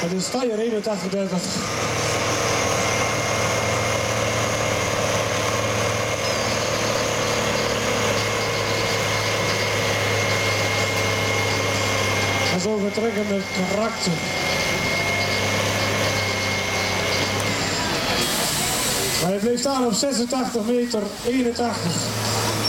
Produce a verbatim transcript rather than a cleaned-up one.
Het is Steyr eenentachtig dertig. En zo vertrekken met karakter. Maar hij bleef staan op zesentachtig meter eenentachtig.